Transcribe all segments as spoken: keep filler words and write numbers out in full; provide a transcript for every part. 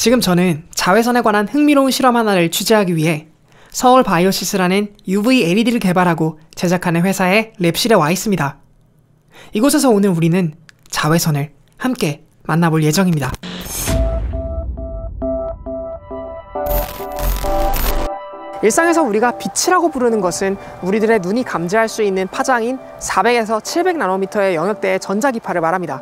지금 저는 자외선에 관한 흥미로운 실험 하나를 취재하기 위해 서울 바이오시스라는 유브이 엘이디를 개발하고 제작하는 회사의 랩실에 와 있습니다. 이곳에서 오늘 우리는 자외선을 함께 만나볼 예정입니다. 일상에서 우리가 빛이라고 부르는 것은 우리들의 눈이 감지할 수 있는 파장인 사백에서 칠백 나노미터의 영역대의 전자기파를 말합니다.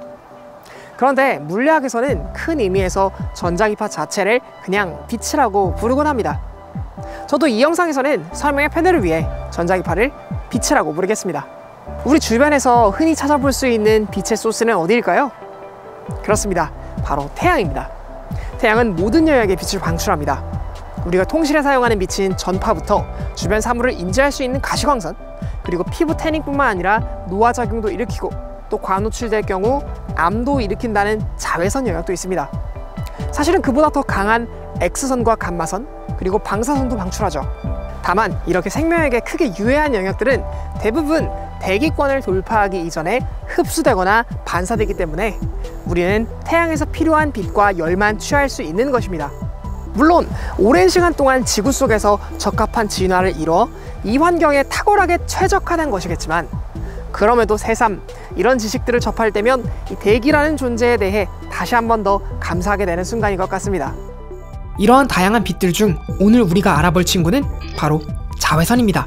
그런데 물리학에서는 큰 의미에서 전자기파 자체를 그냥 빛이라고 부르곤 합니다. 저도 이 영상에서는 설명의 편의를 위해 전자기파를 빛이라고 부르겠습니다. 우리 주변에서 흔히 찾아볼 수 있는 빛의 소스는 어디일까요? 그렇습니다. 바로 태양입니다. 태양은 모든 영역의 빛을 방출합니다. 우리가 통신에 사용하는 빛인 전파부터 주변 사물을 인지할 수 있는 가시광선, 그리고 피부 태닝뿐만 아니라 노화작용도 일으키고 또 과노출될 경우 암도 일으킨다는 자외선 영역도 있습니다. 사실은 그보다 더 강한 X선과 감마선, 그리고 방사선도 방출하죠. 다만 이렇게 생명에게 크게 유해한 영역들은 대부분 대기권을 돌파하기 이전에 흡수되거나 반사되기 때문에 우리는 태양에서 필요한 빛과 열만 취할 수 있는 것입니다. 물론 오랜 시간 동안 지구 속에서 적합한 진화를 이뤄 이 환경에 탁월하게 최적화된 것이겠지만, 그럼에도 새삼 이런 지식들을 접할 때면 이 대기라는 존재에 대해 다시 한 번 더 감사하게 되는 순간인 것 같습니다. 이러한 다양한 빛들 중 오늘 우리가 알아볼 친구는 바로 자외선입니다.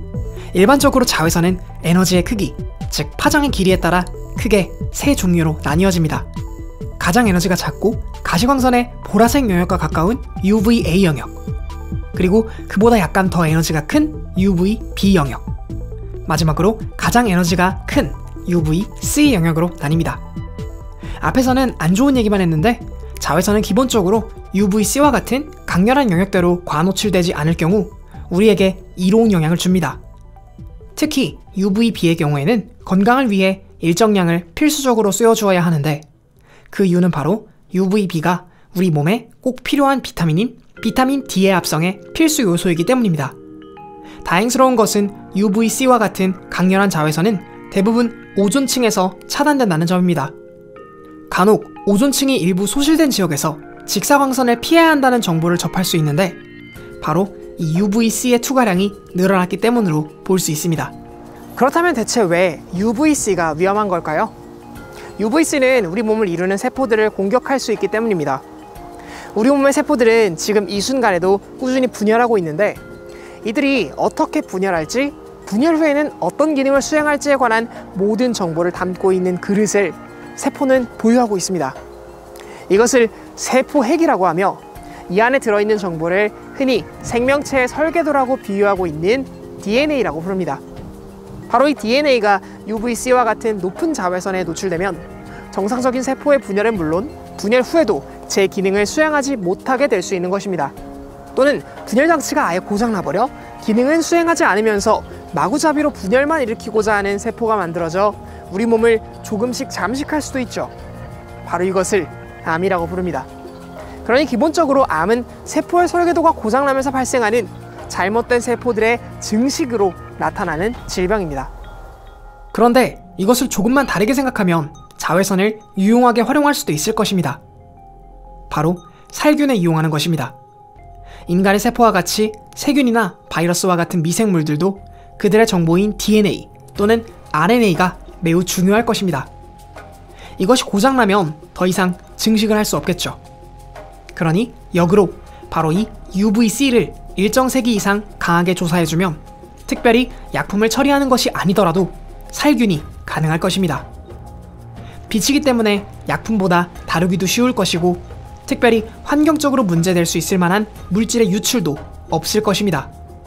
일반적으로 자외선은 에너지의 크기, 즉 파장의 길이에 따라 크게 세 종류로 나뉘어집니다. 가장 에너지가 작고 가시광선의 보라색 영역과 가까운 유브이에이 영역, 그리고 그보다 약간 더 에너지가 큰 유브이비 영역, 마지막으로 가장 에너지가 큰 유브이씨 영역으로 나뉩니다. 앞에서는 안 좋은 얘기만 했는데 자외선은 기본적으로 유브이씨와 같은 강렬한 영역대로 과노출되지 않을 경우 우리에게 이로운 영향을 줍니다. 특히 유브이비의 경우에는 건강을 위해 일정량을 필수적으로 쐬어주어야 하는데, 그 이유는 바로 유브이비가 우리 몸에 꼭 필요한 비타민인 비타민 D의 합성의 필수 요소이기 때문입니다. 다행스러운 것은 유브이씨와 같은 강렬한 자외선은 대부분 오존층에서 차단된다는 점입니다. 간혹 오존층이 일부 소실된 지역에서 직사광선을 피해야 한다는 정보를 접할 수 있는데, 바로 이 유브이씨의 투과량이 늘어났기 때문으로 볼 수 있습니다. 그렇다면 대체 왜 유브이씨가 위험한 걸까요? 유브이씨는 우리 몸을 이루는 세포들을 공격할 수 있기 때문입니다. 우리 몸의 세포들은 지금 이 순간에도 꾸준히 분열하고 있는데, 이들이 어떻게 분열할지, 분열 후에는 어떤 기능을 수행할지에 관한 모든 정보를 담고 있는 그릇을 세포는 보유하고 있습니다. 이것을 세포핵이라고 하며, 이 안에 들어있는 정보를 흔히 생명체의 설계도라고 비유하고 있는 디엔에이라고 부릅니다. 바로 이 디엔에이가 유브이씨와 같은 높은 자외선에 노출되면 정상적인 세포의 분열은 물론 분열 후에도 제 기능을 수행하지 못하게 될 수 있는 것입니다. 또는 분열 장치가 아예 고장나버려 기능은 수행하지 않으면서 마구잡이로 분열만 일으키고자 하는 세포가 만들어져 우리 몸을 조금씩 잠식할 수도 있죠. 바로 이것을 암이라고 부릅니다. 그러니 기본적으로 암은 세포의 설계도가 고장나면서 발생하는 잘못된 세포들의 증식으로 나타나는 질병입니다. 그런데 이것을 조금만 다르게 생각하면 자외선을 유용하게 활용할 수도 있을 것입니다. 바로 살균에 이용하는 것입니다. 인간의 세포와 같이 세균이나 바이러스와 같은 미생물들도 그들의 정보인 디엔에이 또는 알엔에이가 매우 중요할 것입니다. 이것이 고장나면 더 이상 증식을 할 수 없겠죠. 그러니 역으로 바로 이 유브이씨를 일정 세기 이상 강하게 조사해주면 특별히 약품을 처리하는 것이 아니더라도 살균이 가능할 것입니다. 빛이기 때문에 약품보다 다루기도 쉬울 것이고, 특별히 환경적으로 문제될 수 있을 만한 물질의 유출도 없을 것입니다.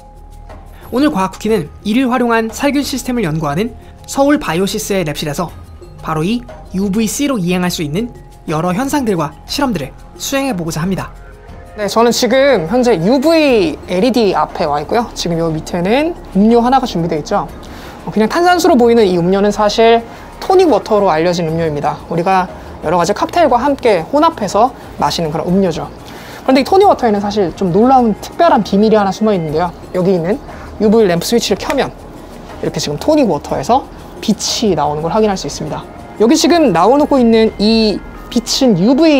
오늘 과학쿠키는 이를 활용한 살균 시스템을 연구하는 서울 바이오시스의 랩실에서 바로 이 유브이씨로 이행할 수 있는 여러 현상들과 실험들을 수행해보고자 합니다. 네, 저는 지금 현재 유브이 엘이디 앞에 와 있고요. 지금 요 밑에는 음료 하나가 준비되어 있죠. 그냥 탄산수로 보이는 이 음료는 사실 토닉 워터로 알려진 음료입니다. 우리가 여러 가지 칵테일과 함께 혼합해서 마시는 그런 음료죠. 그런데 이 토닉 워터에는 사실 좀 놀라운 특별한 비밀이 하나 숨어 있는데요. 여기 있는 유브이 램프 스위치를 켜면 이렇게 지금 토닉 워터에서 빛이 나오는 걸 확인할 수 있습니다. 여기 지금 나오고 있는 이 빛은 유브이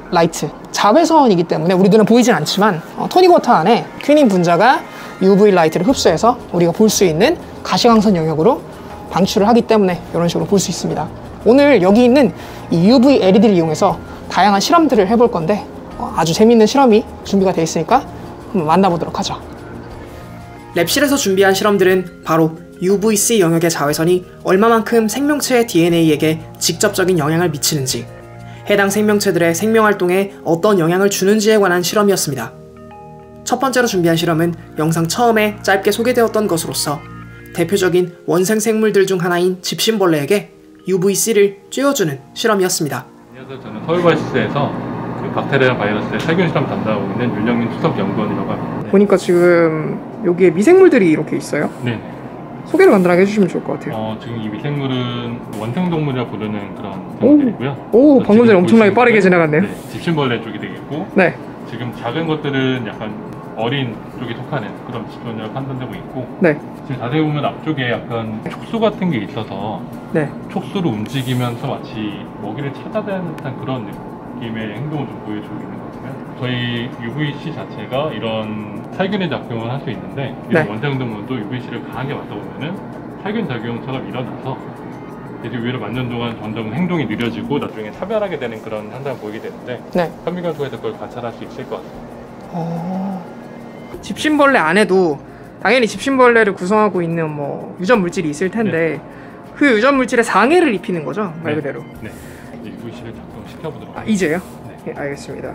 라이트, 자외선이기 때문에 우리 눈에 보이진 않지만 어, 토닉 워터 안에 퀴닌 분자가 유브이 라이트를 흡수해서 우리가 볼 수 있는 가시광선 영역으로 방출을 하기 때문에 이런 식으로 볼 수 있습니다. 오늘 여기 있는 이 유브이 엘이디를 이용해서 다양한 실험들을 해볼 건데 어, 아주 재밌는 실험이 준비가 되어 있으니까 한번 만나보도록 하죠. 랩실에서 준비한 실험들은 바로 유브이씨 영역의 자외선이 얼마만큼 생명체의 디엔에이에게 직접적인 영향을 미치는지, 해당 생명체들의 생명활동에 어떤 영향을 주는지에 관한 실험이었습니다. 첫 번째로 준비한 실험은 영상 처음에 짧게 소개되었던 것으로서 대표적인 원생 생물들 중 하나인 집신벌레에게 유브이씨를 쬐어주는 실험이었습니다. 안녕하세요. 저는 서울바이오시스에서 그 박테리아 바이러스의 살균 실험 담당하고 있는 윤영민 수석 연구원이라고 합니다. 네. 보니까 지금 여기에 미생물들이 이렇게 있어요. 네. 소개를 간단하게 해주시면 좋을 것 같아요. 어, 지금 이 미생물은 원생동물이라 부르는 그런 동물들이고요. 오, 방금 전에 엄청나게 빠르게 지나갔네요. 네, 집신벌레 쪽이 되겠고, 네. 지금 작은 것들은 약간 어린 쪽에 속하는 그런 집신벌레로 판단되고 있고, 네. 지금 자세히 보면 앞쪽에 약간 촉수 같은 게 있어서 네. 촉수를 움직이면서 마치 먹이를 찾아대는 듯한 그런 느낌의 행동을 좀 보여주고 있는 것 같아요. 저희 유브이씨 자체가 이런 살균의 작용을 할 수 있는데, 이런 네. 원생동물도 유브이씨를 강하게 맞다 보면은 살균 작용처럼 일어나서 이제 위로 만년 동안 점점 행동이 느려지고 나중에 사별하게 되는 그런 현상을 보이게 되는데, 네. 현미경통에서 그걸 관찰할 수 있을 것 같습니다. 어... 집신벌레 안에도 당연히 집신벌레를 구성하고 있는 뭐 유전 물질이 있을 텐데, 네. 그 유전 물질에 상해를 입히는 거죠, 말 그대로. 네. 네. 유브이씨를 작동시켜 보도록. 아, 이제요? 네. 네, 알겠습니다.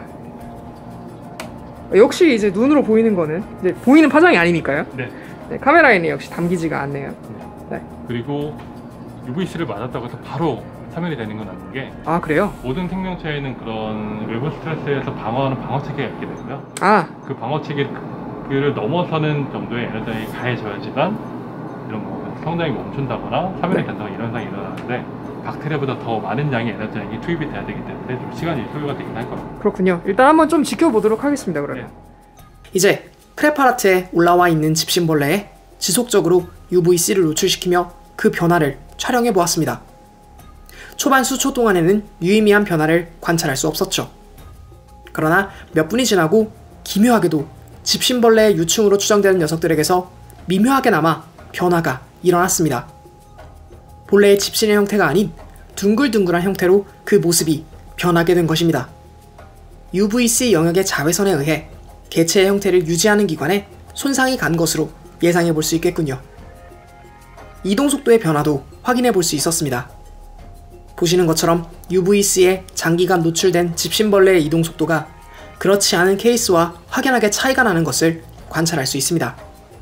역시 이제 눈으로 보이는 거는 이제 보이는 파장이 아니니까요. 네. 네, 카메라에는 역시 담기지가 않네요. 네. 네. 그리고 유브이씨를 맞았다고 해서 바로 사멸이 되는 건 아닌 게, 아, 그래요? 모든 생명체에는 그런 외부 스트레스에서 방어하는 방어 체계가 있게 되고요. 아, 그 방어 체계를 넘어서는 정도의 에너지가 가해져야지만 이런 뭐 성장이 멈춘다거나 사멸이 네. 된다거나 이런 현상이 일어나는데, 박테리아보다 더 많은 양의 에너지량이 투입이 돼야 되기 때문에 좀 시간이 소요가 되긴 할 겁니다. 그렇군요. 일단 한번 좀 지켜보도록 하겠습니다. 그러면. 네. 이제 프레파라트에 올라와 있는 집신벌레에 지속적으로 유브이씨를 노출시키며 그 변화를 촬영해 보았습니다. 초반 수초 동안에는 유의미한 변화를 관찰할 수 없었죠. 그러나 몇 분이 지나고 기묘하게도 집신벌레의 유충으로 추정되는 녀석들에게서 미묘하게나마 변화가 일어났습니다. 본래의 집신의 형태가 아닌 둥글둥글한 형태로 그 모습이 변하게 된 것입니다. 유브이씨 영역의 자외선에 의해 개체의 형태를 유지하는 기관에 손상이 간 것으로 예상해 볼 수 있겠군요. 이동 속도의 변화도 확인해 볼 수 있었습니다. 보시는 것처럼 유브이씨에 장기간 노출된 집신벌레의 이동 속도가 그렇지 않은 케이스와 확연하게 차이가 나는 것을 관찰할 수 있습니다.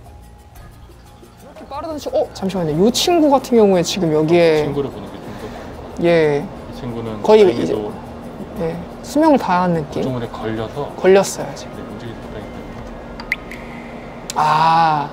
이렇게 빠르던 시... 어? 잠시만요. 이 친구 같은 경우에 지금 여기에... 이 친구를 보는 게 좀 더... 예... 이 친구는 거의 이제... 예... 수명을 다한 느낌? 구조물에 걸려서... 걸렸어요, 지금. 네, 움직이지 못하기 때문에. 아...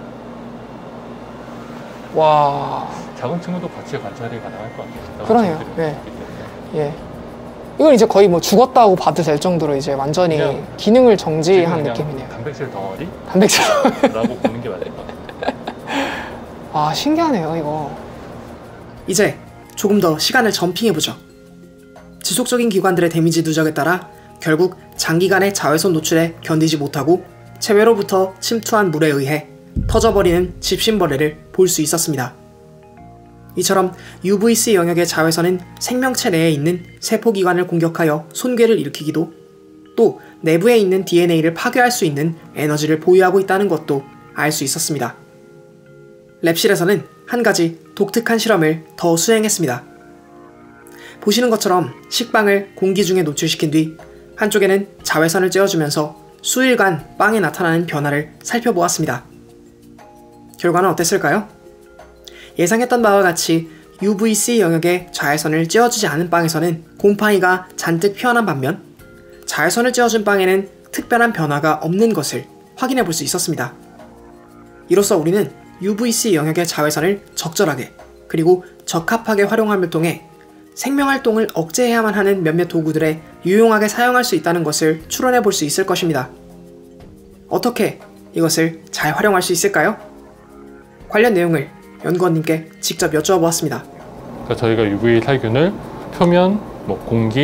와... 작은 친구도 같이 관찰이 가능할 것 같아요. 그러네요. 예. 예. 이건 이제 거의 뭐 죽었다고 봐도 될 정도로 이제 완전히 기능을 정지한 느낌이네요. 단백질 덩어리? 단백질 라고 보는 게 맞을 것 같아요. 아, 신기하네요, 이거. 이제 조금 더 시간을 점핑해보죠. 지속적인 기관들의 데미지 누적에 따라 결국 장기간의 자외선 노출에 견디지 못하고 체외로부터 침투한 물에 의해 터져버리는 집신벌레를 볼 수 있었습니다. 이처럼 유브이씨 영역의 자외선은 생명체 내에 있는 세포기관을 공격하여 손괴를 일으키기도, 또 내부에 있는 디엔에이를 파괴할 수 있는 에너지를 보유하고 있다는 것도 알 수 있었습니다. 랩실에서는 한 가지 독특한 실험을 더 수행했습니다. 보시는 것처럼 식빵을 공기 중에 노출시킨 뒤 한쪽에는 자외선을 쬐어주면서 수일간 빵에 나타나는 변화를 살펴보았습니다. 결과는 어땠을까요? 예상했던 바와 같이 유브이씨 영역의 자외선을 쬐어주지 않은 빵에서는 곰팡이가 잔뜩 피어난 반면, 자외선을 쬐어준 빵에는 특별한 변화가 없는 것을 확인해 볼 수 있었습니다. 이로써 우리는 유브이씨 영역의 자외선을 적절하게 그리고 적합하게 활용함을 통해 생명활동을 억제해야만 하는 몇몇 도구들에 유용하게 사용할 수 있다는 것을 추론해 볼 수 있을 것입니다. 어떻게 이것을 잘 활용할 수 있을까요? 관련 내용을 연구원님께 직접 여쭈어 보았습니다. 그러니까 저희가 유브이 살균을 표면, 뭐 공기,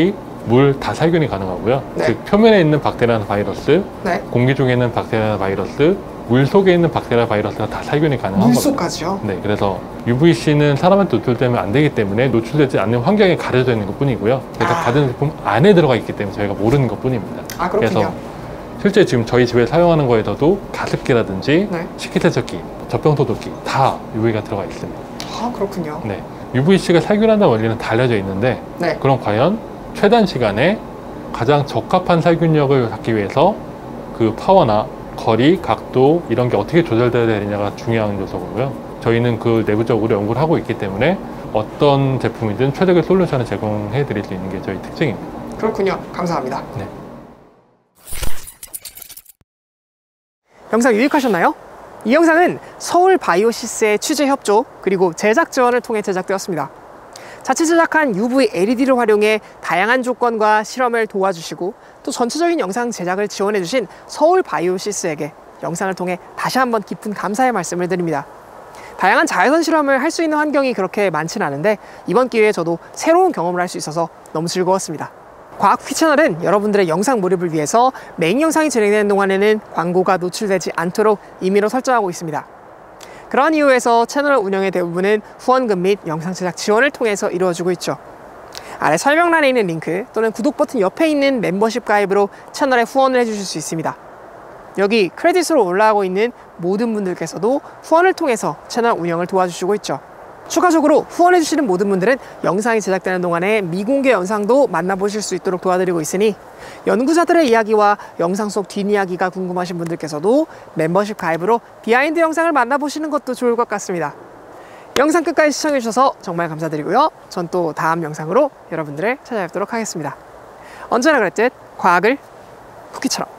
물 다 살균이 가능하고요. 네. 즉 표면에 있는 박테리아나 바이러스, 네. 공기 중에 있는 박테리아나 바이러스, 물 속에 있는 박테리아 바이러스가 다 살균이 가능한 겁니다. 물속까지요? 네, 그래서 유브이씨는 사람한테 노출되면 안 되기 때문에 노출되지 않는 환경에 가려져 있는 것 뿐이고요. 그래서 아. 받은 제품 안에 들어가 있기 때문에 저희가 모르는 것 뿐입니다. 아, 그렇군요. 그래서 실제 지금 저희 집에 사용하는 거에서도 가습기라든지 네. 식기세척기, 젖병소독기 다 유브이가 들어가 있습니다. 아, 그렇군요. 네, 유브이씨가 살균한다는 원리는 다 알려져 있는데 네. 그럼 과연 최단 시간에 가장 적합한 살균력을 갖기 위해서 그 파워나 거리, 각도 이런 게 어떻게 조절되어야 되느냐가 중요한 요소고요. 저희는 그 내부적으로 연구를 하고 있기 때문에 어떤 제품이든 최적의 솔루션을 제공해 드릴 수 있는 게 저희 특징입니다. 그렇군요. 감사합니다. 네. 영상 유익하셨나요? 이 영상은 서울 바이오시스의 취재 협조 그리고 제작 지원을 통해 제작되었습니다. 자체 제작한 유브이 엘이디를 활용해 다양한 조건과 실험을 도와주시고 또 전체적인 영상 제작을 지원해주신 서울 바이오시스에게 영상을 통해 다시 한번 깊은 감사의 말씀을 드립니다. 다양한 자외선 실험을 할 수 있는 환경이 그렇게 많지는 않은데 이번 기회에 저도 새로운 경험을 할 수 있어서 너무 즐거웠습니다. 과학쿠키 채널은 여러분들의 영상 몰입을 위해서 메인 영상이 진행되는 동안에는 광고가 노출되지 않도록 임의로 설정하고 있습니다. 그러한 이유에서 채널 운영의 대부분은 후원금 및 영상 제작 지원을 통해서 이루어지고 있죠. 아래 설명란에 있는 링크 또는 구독 버튼 옆에 있는 멤버십 가입으로 채널에 후원을 해주실 수 있습니다. 여기 크레딧으로 올라가고 있는 모든 분들께서도 후원을 통해서 채널 운영을 도와주시고 있죠. 추가적으로 후원해주시는 모든 분들은 영상이 제작되는 동안에 미공개 영상도 만나보실 수 있도록 도와드리고 있으니 연구자들의 이야기와 영상 속 뒷이야기가 궁금하신 분들께서도 멤버십 가입으로 비하인드 영상을 만나보시는 것도 좋을 것 같습니다. 영상 끝까지 시청해주셔서 정말 감사드리고요. 전 또 다음 영상으로 여러분들을 찾아뵙도록 하겠습니다. 언제나 그랬듯 과학을 쿠키처럼.